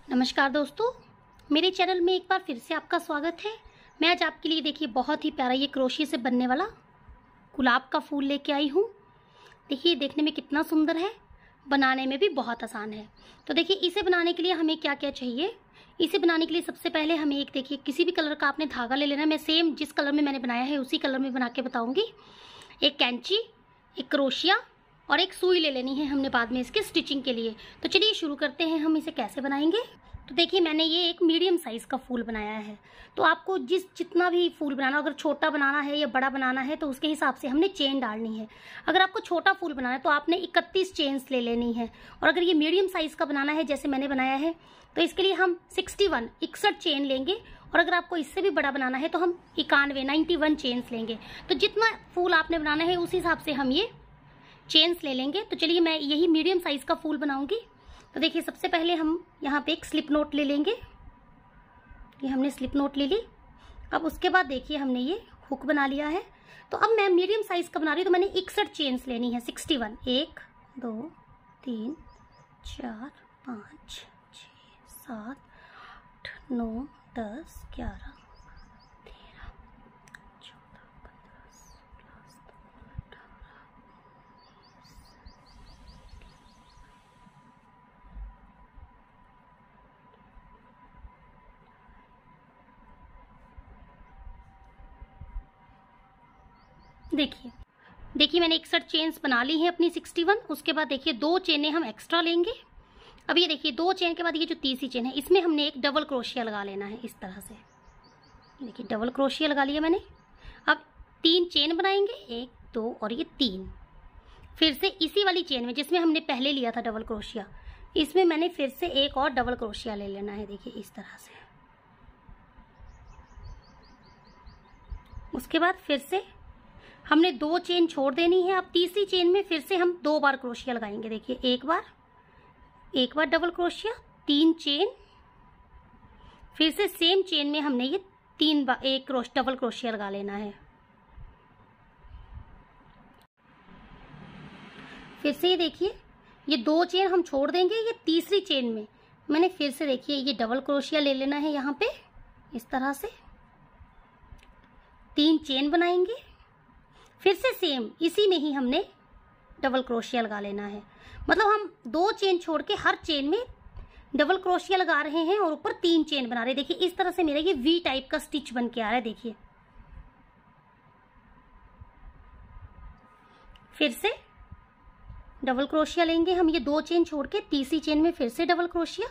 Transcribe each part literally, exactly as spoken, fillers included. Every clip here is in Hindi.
नमस्कार दोस्तों, मेरे चैनल में एक बार फिर से आपका स्वागत है। मैं आज आपके लिए देखिए बहुत ही प्यारा ये क्रोशिया से बनने वाला गुलाब का फूल लेके आई हूँ। देखिए देखने में कितना सुंदर है, बनाने में भी बहुत आसान है। तो देखिए इसे बनाने के लिए हमें क्या क्या चाहिए। इसे बनाने के लिए सबसे पहले हमें एक देखिए किसी भी कलर का आपने धागा ले लेना है। मैं सेम जिस कलर में मैंने बनाया है उसी कलर में बना के बताऊँगी। एक कैंची, एक क्रोशिया और एक सुई ले लेनी है हमने बाद में इसके स्टिचिंग के लिए। तो चलिए शुरू करते हैं, हम इसे कैसे बनाएंगे। तो देखिए मैंने ये एक मीडियम साइज़ का फूल बनाया है। तो आपको जिस जितना भी फूल बनाना, अगर छोटा बनाना है या बड़ा बनाना है तो उसके हिसाब से हमने चेन डालनी है। अगर आपको छोटा फूल बनाना है तो आपने इकतीस चेन्स ले लेनी है, और अगर ये मीडियम साइज़ का बनाना है जैसे मैंने बनाया है तो इसके लिए हम इकसठ इकसठ चेन लेंगे। और अगर आपको इससे भी बड़ा बनाना है तो हम इक्यानवे नाइन्टी वन चेन्स लेंगे। तो जितना फूल आपने बनाना है उस हिसाब से हम ये चेन्स ले लेंगे। तो चलिए मैं यही मीडियम साइज़ का फूल बनाऊंगी। तो देखिए सबसे पहले हम यहाँ पे एक स्लिप नोट ले लेंगे। ये हमने स्लिप नोट ले ली। अब उसके बाद देखिए हमने ये हुक बना लिया है। तो अब मैं मीडियम साइज़ का बना रही हूँ तो मैंने इकसठ चेन्स लेनी है। इकसठ, एक दो तीन चार पाँच छः सात आठ नौ दस ग्यारह तेरह चौदह पंद्रह सोलह सत्रह अठारह। देखिए देखिए मैंने इकसठ चेन्स बना ली हैं अपनी इकसठ। उसके बाद देखिए दो चेनें हम एक्स्ट्रा लेंगे। अब ये देखिए दो चेन के बाद ये जो तीसरी चेन है इसमें हमने एक डबल क्रोशिया लगा लेना है इस तरह से। देखिए डबल क्रोशिया लगा लिया मैंने। अब तीन चेन बनाएंगे, एक दो और ये तीन। फिर से इसी वाली चेन में जिसमें हमने पहले लिया था डबल क्रोशिया, इसमें मैंने फिर से एक और डबल क्रोशिया ले लेना है। देखिए इस तरह से। उसके बाद फिर से हमने दो चेन छोड़ देनी है। अब तीसरी चेन में फिर से हम दो बार क्रोशिया लगाएंगे। देखिए एक बार एक बार डबल क्रोशिया, तीन चेन, फिर से सेम चेन में हमने ये तीन बार एक क्रोश डबल क्रोशिया लगा लेना है। फिर से ये देखिए ये दो चेन हम छोड़ देंगे। ये तीसरी चेन में मैंने फिर से देखिए ये डबल क्रोशिया ले लेना है। यहाँ पे इस तरह से तीन चेन बनाएंगे। फिर से सेम इसी में ही हमने डबल क्रोशिया लगा लेना है। मतलब हम दो चेन छोड़ के हर चेन में डबल क्रोशिया लगा रहे हैं और ऊपर तीन चेन बना रहे हैं। देखिए इस तरह से मेरा ये वी टाइप का स्टिच बन के आ रहा है। देखिए फिर से डबल क्रोशिया लेंगे हम। ये दो चेन छोड़ के तीसरी चेन में फिर से डबल क्रोशिया,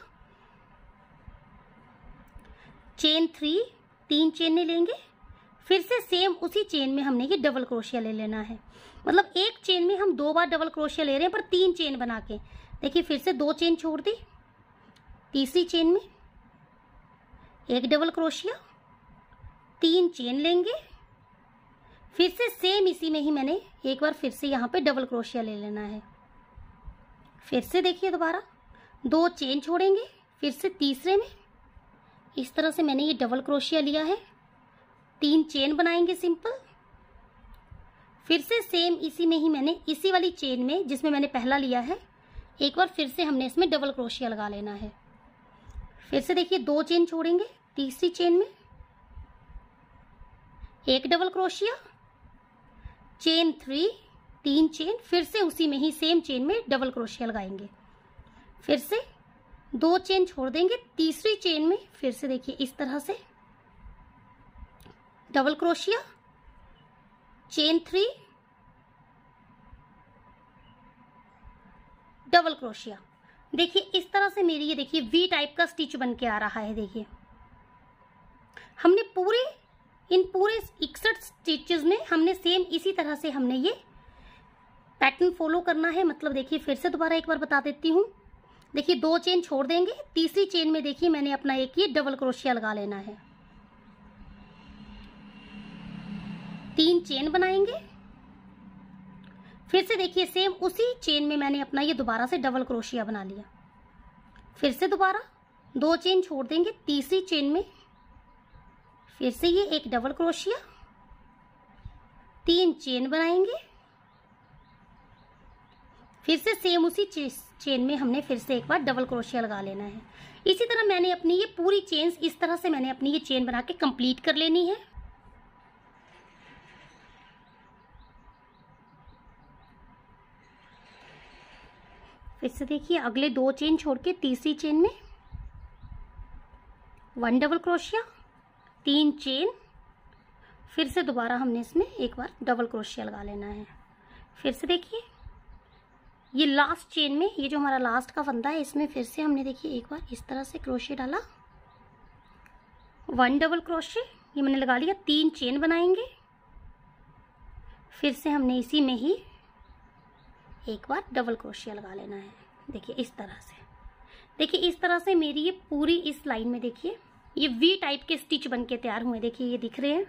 चेन थ्री, तीन चेन लेंगे। फिर से सेम उसी चेन में हमने ये डबल क्रोशिया ले लेना है। मतलब एक चेन में हम दो बार डबल क्रोशिया ले रहे हैं पर तीन चेन बना के। देखिए फिर से दो चेन छोड़ दी, तीसरी चेन में एक डबल क्रोशिया, तीन चेन लेंगे। फिर से सेम इसी में ही मैंने एक बार फिर से यहाँ पे डबल क्रोशिया ले लेना है। फिर से देखिए दोबारा दो चेन छोड़ेंगे, फिर से तीसरे में इस तरह से मैंने ये डबल क्रोशिया लिया है। तीन चेन बनाएंगे सिंपल। फिर से सेम इसी में ही मैंने इसी वाली चेन में जिसमें मैंने पहला लिया है एक बार फिर से हमने इसमें डबल क्रोशिया लगा लेना है। फिर से देखिए दो चेन छोड़ेंगे, तीसरी चेन में एक डबल क्रोशिया, चेन थ्री, तीन चेन, फिर से उसी में ही सेम चेन में डबल क्रोशिया लगाएंगे। फिर से दो चेन छोड़ देंगे, तीसरी चेन में फिर से देखिए इस तरह से double crochet, chain three, double crochet. देखिए इस तरह से मेरी ये देखिए वी टाइप का स्टिच बन के आ रहा है। देखिए हमने पूरे इन पूरे इकसठ स्टिचेस में हमने सेम इसी तरह से हमने ये पैटर्न फॉलो करना है। मतलब देखिए फिर से दोबारा एक बार बता देती हूँ। देखिए दो चेन छोड़ देंगे, तीसरी चेन में देखिए मैंने अपना एक ये डबल क्रोशिया लगा लेना है। तीन चेन बनाएंगे। फिर से देखिए सेम उसी चेन में मैंने अपना ये दोबारा से डबल क्रोशिया बना लिया। फिर से दोबारा दो चेन छोड़ देंगे, तीसरी चेन में फिर से ये एक डबल क्रोशिया, तीन चेन बनाएंगे। फिर से सेम उसी चेन में हमने फिर से एक बार डबल क्रोशिया लगा लेना है। इसी तरह मैंने अपनी ये पूरी चेन, इस तरह से मैंने अपनी ये चेन बना के कंप्लीट कर लेनी है। फिर से देखिए अगले दो चेन छोड़ के तीसरी चेन में वन डबल क्रोशिया, तीन चेन, फिर से दोबारा हमने इसमें एक बार डबल क्रोशिया लगा लेना है। फिर से देखिए ये लास्ट चेन में, ये जो हमारा लास्ट का फंदा है, इसमें फिर से हमने देखिए एक बार इस तरह से क्रोशिया डाला, वन डबल क्रोशिया, ये मैंने लगा लिया, तीन चेन बनाएंगे, फिर से हमने इसी में ही एक बार डबल क्रोशिया लगा लेना है। देखिए इस तरह से, देखिए इस तरह से मेरी ये पूरी इस लाइन में देखिए ये वी टाइप के स्टिच बन के तैयार हुए। देखिए ये दिख रहे हैं।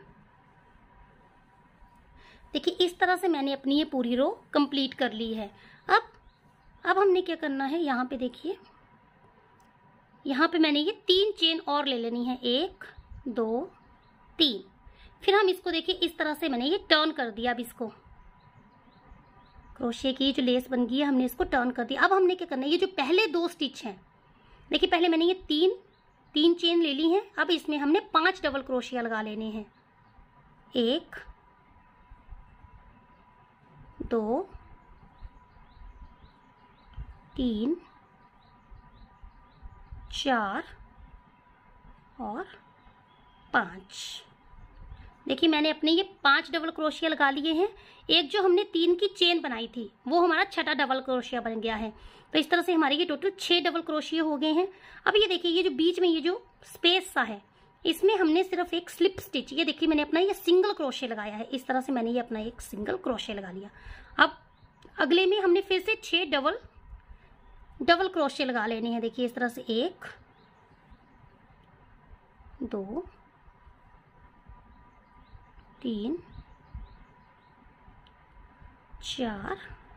देखिए इस तरह से मैंने अपनी ये पूरी रो कंप्लीट कर ली है। अब अब हमने क्या करना है, यहाँ पे देखिए, यहाँ पे मैंने ये तीन चेन और ले लेनी है, एक दो तीन। फिर हम इसको देखिए इस तरह से मैंने ये टर्न कर दिया। अब इसको क्रोशिया की जो लेस बन गई है हमने इसको टर्न कर दिया। अब हमने क्या करना है, ये जो पहले दो स्टिच हैं, देखिए पहले मैंने ये तीन तीन चेन ले ली हैं, अब इसमें हमने पांच डबल क्रोशिया लगा लेने हैं। एक दो तीन चार और पाँच। देखिए मैंने अपने ये पांच डबल क्रोशिया लगा लिए हैं। एक जो हमने तीन की चेन बनाई थी वो हमारा छठा डबल क्रोशिया बन गया है। तो इस तरह से हमारे ये टोटल छह डबल क्रोशिया हो गए हैं। अब ये देखिए ये जो बीच में ये जो स्पेस सा है, इसमें हमने सिर्फ एक स्लिप स्टिच, ये देखिए मैंने अपना ये सिंगल क्रोशिया लगाया है। इस तरह से मैंने ये अपना एक सिंगल क्रोशिया लगा लिया। अब अगले में हमने फिर से छह डबल डबल क्रोशिया लगा लेने हैं। देखिए इस तरह से एक दो तीन चार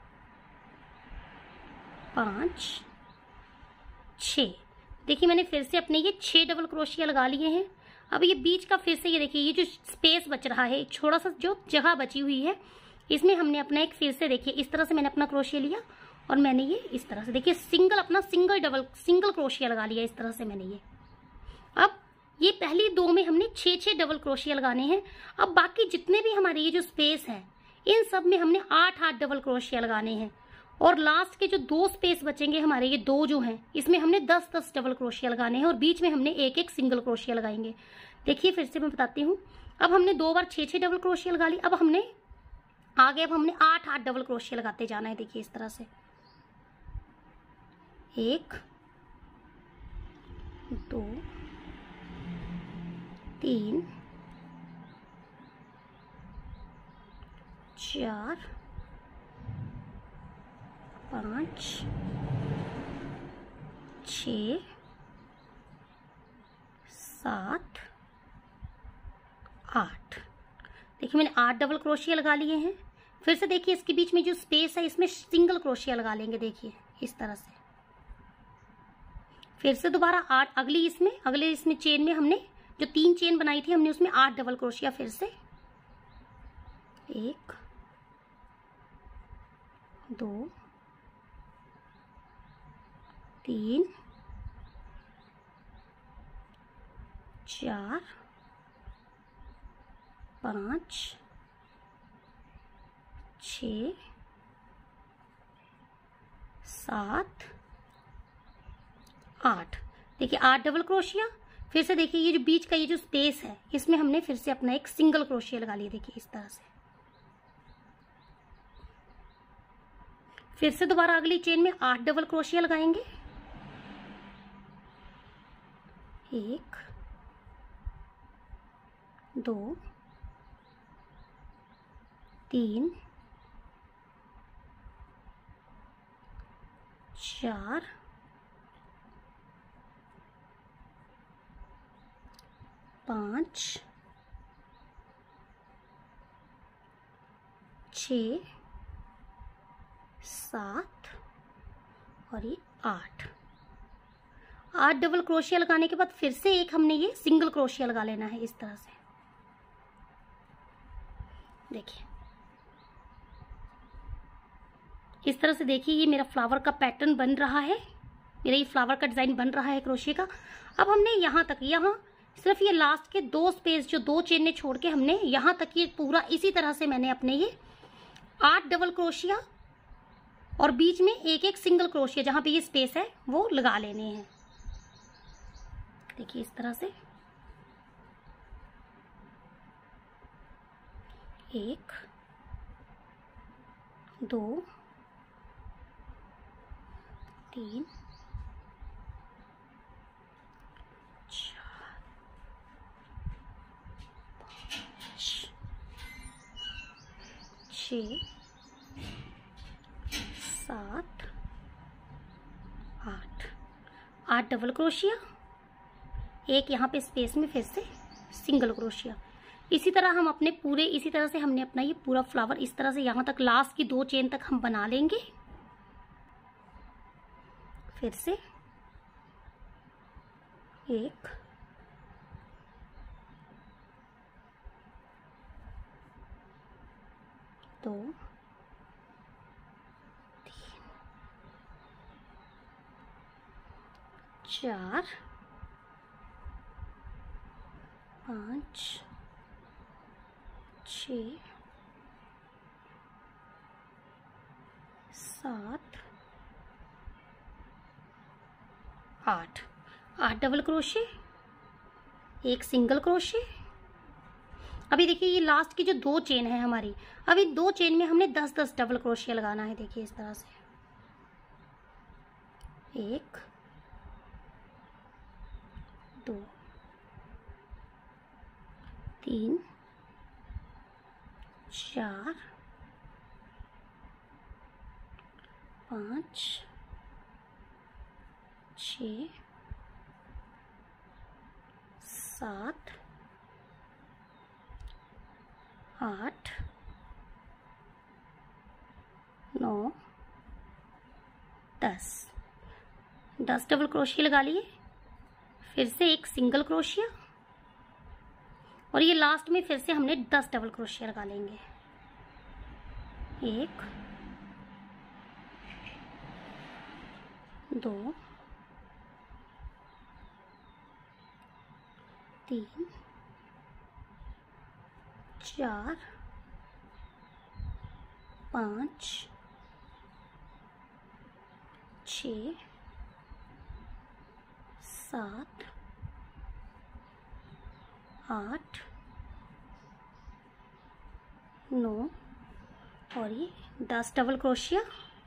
पाँच छः। देखिए मैंने फिर से अपने ये छः डबल क्रोशिया लगा लिए हैं। अब ये बीच का फिर से ये देखिए ये जो स्पेस बच रहा है, थोड़ा सा जो जगह बची हुई है, इसमें हमने अपना एक फिर से देखिए इस तरह से मैंने अपना क्रोशिया लिया और मैंने ये इस तरह से देखिए सिंगल अपना सिंगल डबल सिंगल क्रोशिया लगा लिया। इस तरह से मैंने ये, अब ये पहली दो में हमने छः छः डबल क्रोशिया लगाने हैं। अब बाकी जितने भी हमारे ये जो स्पेस है इन सब में हमने आठ आठ डबल क्रोशिया लगाने हैं और लास्ट के जो दो स्पेस बचेंगे हमारे ये दो जो हैं इसमें हमने दस दस डबल क्रोशिया लगाने हैं और बीच में हमने एक एक सिंगल क्रोशिया लगाएंगे। देखिए फिर से मैं बताती हूँ। अब हमने दो बार छः छः डबल क्रोशिया लगा ली। अब हमने आगे अब हमने आठ आठ डबल क्रोशिया लगाते जाना है। देखिए इस तरह से एक दो तीन चार पाँच छ सात आठ। देखिए मैंने आठ डबल क्रोशिया लगा लिए हैं। फिर से देखिए इसके बीच में जो स्पेस है इसमें सिंगल क्रोशिया लगा लेंगे। देखिए इस तरह से फिर से दोबारा आठ, अगली इसमें अगले इसमें चेन में हमने जो तीन चेन बनाई थी हमने उसमें आठ डबल क्रोशिया, फिर से एक दो तीन चार पाँच छ सात आठ। देखिए आठ डबल क्रोशिया। फिर से देखिए ये जो बीच का ये जो स्पेस है इसमें हमने फिर से अपना एक सिंगल क्रोशिया लगा लिया। देखिए इस तरह से फिर से दोबारा अगली चेन में आठ डबल क्रोशिया लगाएंगे। एक दो तीन चार पाँच छ सात और ये आठ। आठ डबल क्रोशिया लगाने के बाद फिर से एक हमने ये सिंगल क्रोशिया लगा लेना है इस तरह से। देखिए इस तरह से देखिए ये मेरा फ्लावर का पैटर्न बन रहा है। मेरा ये फ्लावर का डिजाइन बन रहा है क्रोशिया का। अब हमने यहाँ तक, यहाँ सिर्फ ये लास्ट के दो स्पेस जो दो चेन ने छोड़ के हमने यहाँ तक ये पूरा इसी तरह से मैंने अपने ये आठ डबल क्रोशिया और बीच में एक एक सिंगल क्रोशिया जहां पे ये स्पेस है वो लगा लेने हैं। देखिए इस तरह से एक, दो, तीन, चार, पाँच, छः, सात, आठ, आठ डबल क्रोशिया, एक यहाँ पे स्पेस में फिर से सिंगल क्रोशिया। इसी तरह हम अपने पूरे इसी तरह से हमने अपना ये पूरा फ्लावर इस तरह से यहाँ तक लास्ट की दो चेन तक हम बना लेंगे। फिर से एक, दो, तीन, चार, पाँच, छ, सात, आठ, आठ डबल क्रोशे, एक सिंगल क्रोशे। अभी देखिए ये लास्ट की जो दो चेन है हमारी, अभी दो चेन में हमने दस दस डबल क्रोशिया लगाना है। देखिए इस तरह से एक, दो, तीन, चार, पाँच, छ, सात, आठ, नौ, दस, दस डबल क्रोशिया लगा लिए। फिर से एक सिंगल क्रोशिया और ये लास्ट में फिर से हमने दस डबल क्रोशिया लगा लेंगे। एक, दो, तीन, चार, पाँच, छ, सात, आठ, नौ और ये दस डबल क्रोशिया।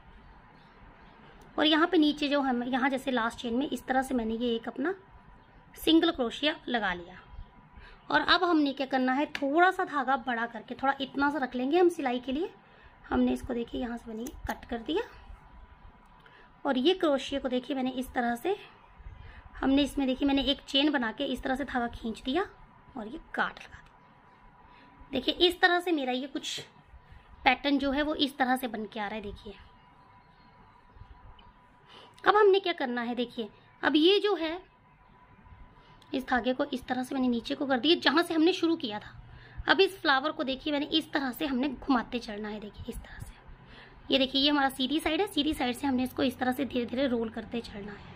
और यहाँ पे नीचे जो हम यहाँ जैसे लास्ट चेन में इस तरह से मैंने ये एक अपना सिंगल क्रोशिया लगा लिया। और अब हमने क्या करना है, थोड़ा सा धागा बड़ा करके थोड़ा इतना सा रख लेंगे हम सिलाई के लिए। हमने इसको देखिए यहाँ से मैंने कट कर दिया और ये क्रोशिया को देखिए मैंने इस तरह से हमने इसमें देखिए मैंने एक चेन बना के इस तरह से धागा खींच दिया और ये गांठ लगा दी। देखिए इस तरह से मेरा ये कुछ पैटर्न जो है वो इस तरह से बन के आ रहा है। देखिए अब हमने क्या करना है, देखिए अब ये जो है इस धागे को इस तरह से मैंने नीचे को कर दिया जहां से हमने शुरू किया था। अब इस फ्लावर को देखिए मैंने इस तरह से हमने घुमाते चलना है। देखिए इस तरह से, ये देखिए ये हमारा सीधी साइड है, सीधी साइड से हमने इसको इस तरह से धीरे धीरे रोल करते चलना है।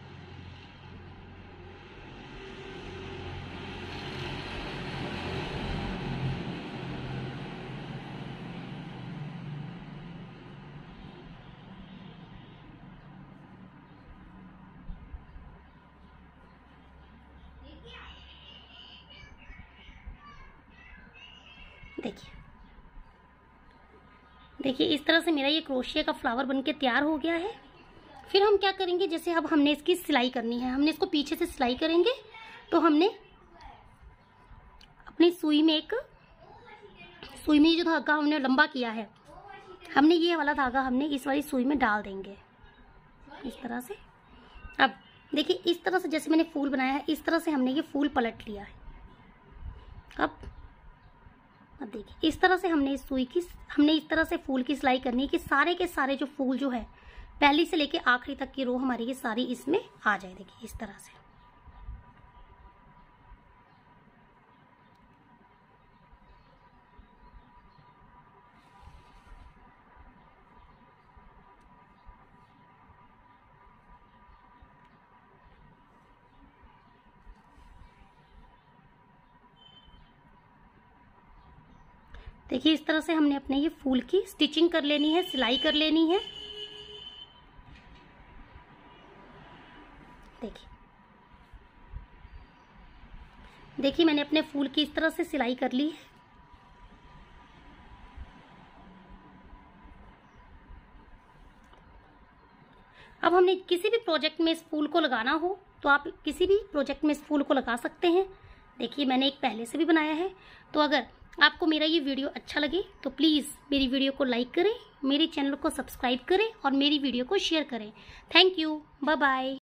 देखिए देखिए इस तरह से मेरा ये क्रोशिया का फ्लावर बनके तैयार हो गया है। फिर हम क्या करेंगे, जैसे अब हमने इसकी सिलाई करनी है, हमने इसको पीछे से सिलाई करेंगे। तो हमने अपनी सुई में एक सुई में जो धागा हमने लंबा किया है, हमने ये वाला धागा हमने इस वाली सुई में डाल देंगे इस तरह से। अब देखिए इस तरह से जैसे मैंने फूल बनाया है इस तरह से हमने ये फूल पलट लिया है। अब अब देखिए इस तरह से हमने इस सुई की हमने इस तरह से फूल की सिलाई करनी है कि सारे के सारे जो फूल जो है पहली से लेके आखिरी तक की रो हमारी ये सारी इसमें आ जाए। देखिए इस तरह से देखिए इस तरह से हमने अपने ये फूल की स्टिचिंग कर लेनी है, सिलाई कर लेनी है। देखिए देखिए मैंने अपने फूल की इस तरह से सिलाई कर ली है। अब हमने किसी भी प्रोजेक्ट में इस फूल को लगाना हो तो आप किसी भी प्रोजेक्ट में इस फूल को लगा सकते हैं। देखिए मैंने एक पहले से भी बनाया है। तो अगर आपको मेरा ये वीडियो अच्छा लगे तो प्लीज़ मेरी वीडियो को लाइक करें, मेरे चैनल को सब्सक्राइब करें और मेरी वीडियो को शेयर करें। Thank you, bye bye.